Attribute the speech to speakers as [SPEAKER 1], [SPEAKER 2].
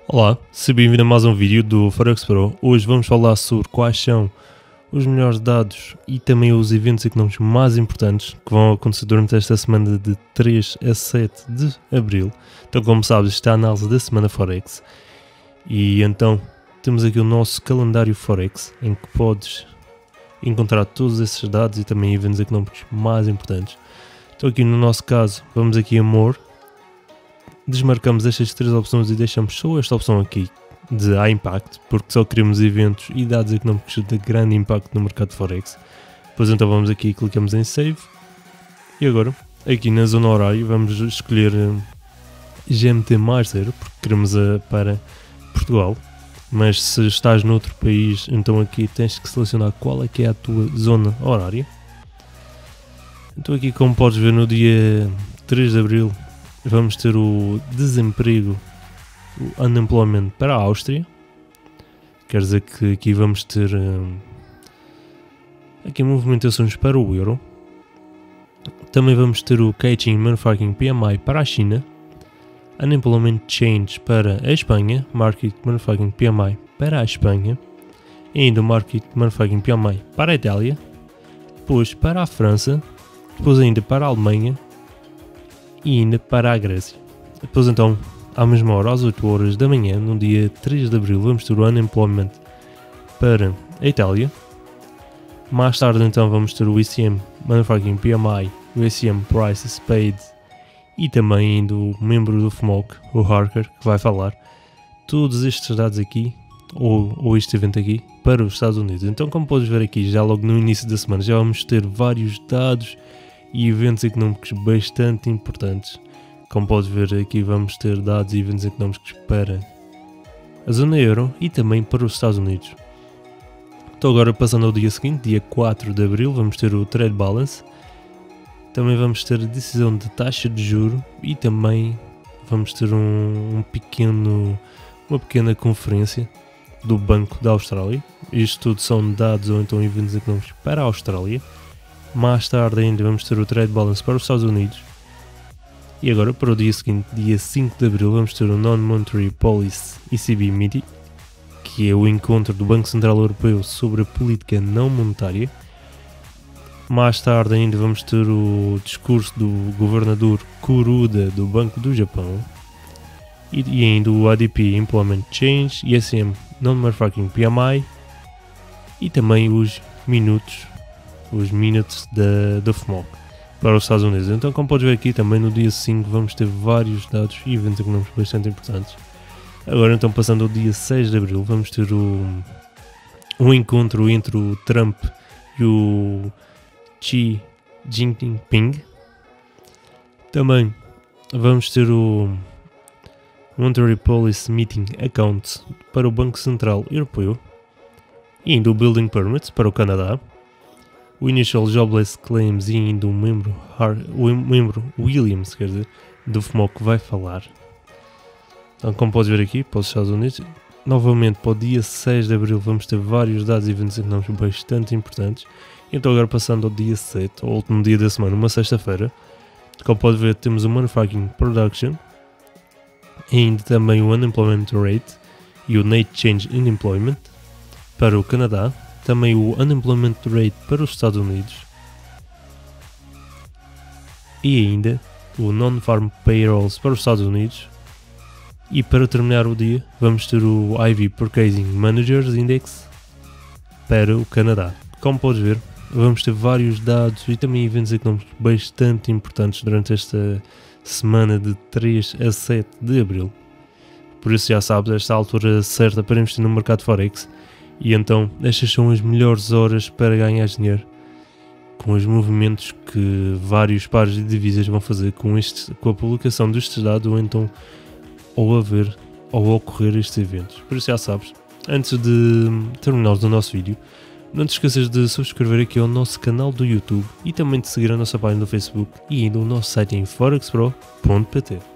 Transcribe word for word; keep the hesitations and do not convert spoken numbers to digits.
[SPEAKER 1] Olá, seja bem-vindo a mais um vídeo do Forex Pro. Hoje vamos falar sobre quais são os melhores dados e também os eventos económicos mais importantes que vão acontecer durante esta semana de três a sete de Abril. Então, como sabes, está a análise da semana Forex e então temos aqui o nosso calendário Forex em que podes encontrar todos esses dados e também eventos económicos mais importantes. Então aqui no nosso caso, vamos aqui a More. Desmarcamos estas três opções e deixamos só esta opção aqui de High Impact, porque só queremos eventos e dados económicos de grande impacto no mercado Forex. Depois então vamos aqui e clicamos em Save. E agora, aqui na zona horária, vamos escolher G M T mais zero, porque queremos a para Portugal. Mas se estás noutro país, então aqui tens que selecionar qual é que é a tua zona horária. Então aqui, como podes ver, no dia três de Abril, vamos ter o desemprego, o unemployment para a Áustria. Quer dizer que aqui vamos ter um, aqui movimentações para o euro. Também vamos ter o Caixin Manufacturing P M I para a China. Unemployment Change para a Espanha. Market Manufacturing P M I para a Espanha. E ainda o Market Manufacturing P M I para a Itália. Depois para a França. Depois ainda para a Alemanha. E ainda para a Grécia. Depois então, à mesma hora, às oito horas da manhã, no dia três de Abril, vamos ter o Unemployment para a Itália. Mais tarde então vamos ter o E C M Manufacturing P M I, o E C M Prices Paid e também ainda o membro do F M O C, o Harker, que vai falar todos estes dados aqui, ou, ou este evento aqui, para os Estados Unidos. Então, como podes ver aqui, já logo no início da semana, já vamos ter vários dados e eventos económicos bastante importantes. Como podes ver aqui, vamos ter dados e eventos económicos para a zona euro e também para os Estados Unidos. Então agora passando ao dia seguinte, dia quatro de Abril, vamos ter o Trade Balance. Também vamos ter a decisão de taxa de juro e também vamos ter um, um pequeno, uma pequena conferência do Banco da Austrália. Isto tudo são dados ou então eventos económicos para a Austrália. Mais tarde ainda vamos ter o Trade Balance para os Estados Unidos. E agora para o dia seguinte, dia cinco de Abril, vamos ter o Non-Monetary Policy E C B Meeting, que é o encontro do Banco Central Europeu sobre a política não monetária. Mais tarde ainda vamos ter o discurso do governador Kuruda do Banco do Japão. E, e ainda o A D P Employment Change, E S M Non-Manufacturing P M I e também os minutos os minutes da, da F M O C para os Estados Unidos. Então, como podes ver aqui, também no dia cinco vamos ter vários dados e eventos económicos bastante importantes. Agora, então, passando ao dia seis de Abril, vamos ter o, um encontro entre o Trump e o Xi Jinping. Também vamos ter o Monetary Policy Meeting Account para o Banco Central Europeu e ainda o Building Permits para o Canadá. O Initial Jobless Claims e ainda o membro, o membro Williams, quer dizer, do F M O C vai falar. Então, como podes ver aqui, para os Estados Unidos, novamente para o dia seis de Abril vamos ter vários dados e eventos económicos bastante importantes. Então agora passando ao dia sete, o último dia da semana, uma sexta-feira, como pode ver temos o Manufacturing Production, e ainda também o Unemployment Rate e o Net Change in Employment para o Canadá. Também o Unemployment Rate para os Estados Unidos e ainda o Non-Farm Payrolls para os Estados Unidos. E para terminar o dia vamos ter o I V Purchasing Managers Index para o Canadá. Como podes ver, vamos ter vários dados e também eventos económicos bastante importantes durante esta semana de três a sete de Abril. Por isso já sabes, esta é a altura certa para investir no mercado Forex. E então, estas são as melhores horas para ganhar dinheiro com os movimentos que vários pares de divisas vão fazer com, este, com a publicação destes dados ou então ao haver ou ocorrer estes eventos. Por isso já sabes, antes de terminarmos o nosso vídeo, não te esqueças de subscrever aqui ao nosso canal do YouTube e também de seguir a nossa página do Facebook e ainda o nosso site em forex pro ponto pt.